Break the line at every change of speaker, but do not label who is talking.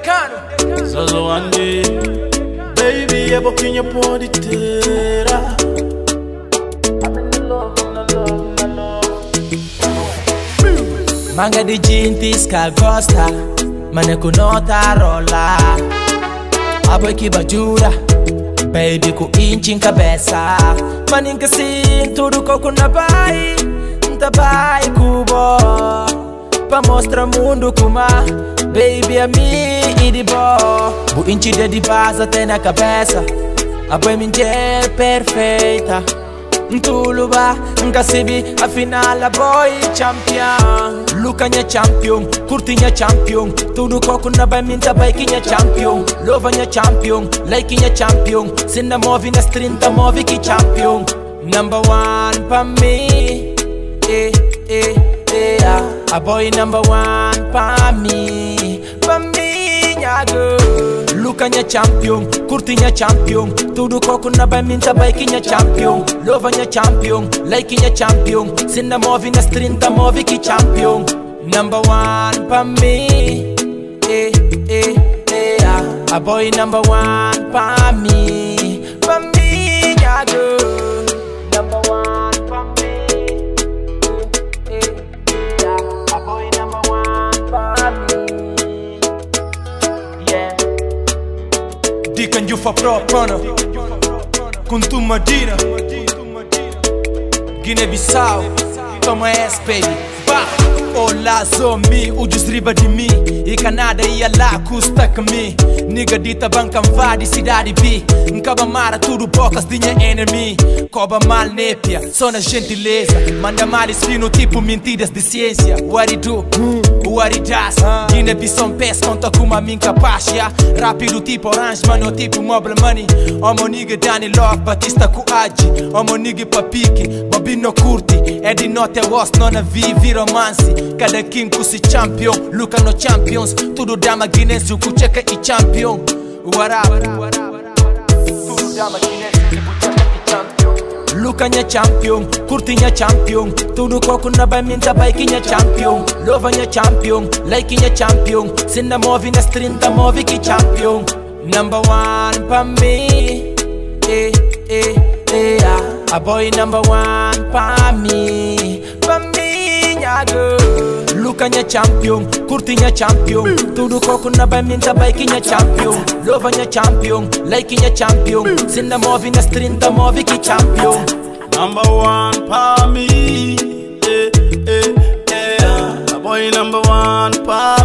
Decano.
Zozo Andy, baby, ebo kinyo po di tera.
Manga di jintis ka gosta, mane kunota rola. Aboy kibajura, baby ku inchin cabeça. Maninka sing tudo coco na bai, ntabai kubo. Pa mostra mundo kuma, baby a mi idi bo. Bu inchi de base até na cabeça, aboy minha perfeita. Ntuluba, nkasibi, afinal a boy champion. Luka nya champion, kurti nya champion. Tudo coco na bai minta bai nya champion. Lova nya champion, like nya champion. Sinna movi na strinta movi ki champion. Number one pa me, a boy number one pa me nya girl. Luka nya champion, kurti nya champion. Tudo coco na bai minta bai nya champion. Lova nya champion, like nya champion. Sinna movi na strinta movi ki champion. Number one pa me, a boy number one pa me nya girl. Number one pa me, a boy number one pa me. Yeah.
Dikan you for propana Kuntum Madina Guiné-Bissau Toma essa baby Bah! Olá, zomi, o desriba de mim. E Canadá ia lá, custa que me. Niga dita banca de cidade bi. Nkaba mara tudo bocas dinha enemy. Coba mal népia, só na gentileza. Manda males fino tipo mentiras de ciência. What it do? What it does? Guiné-Bissau pés conta com uma minha capaz. Rápido tipo orange, mano tipo mobile money. Omo niga Dani Love, Batista com Adi. Omo niga pa pique, bobino curti. É de noite was, não na vi romance. Cada king kusi champion, Luka no champions. Tudo dama guinense, kucheka e champion. What up? Tudo dama guinense, kucheka e champion. Luka nya champion, kurti nya champion. Tudo coco na bai minta bai nya champion. Lova nya champion, like nya champion. Sinna movi na strinta movi ki champion. Number one pa me, a boy number one pa me nya girl. Luka nya champion, kurti nya champion. Tudo coco na bai minta bai nya champion. Lova nya champion, like nya champion. Sinna movi na strinta movi ki champion.
Number one pa me, a boy number one pa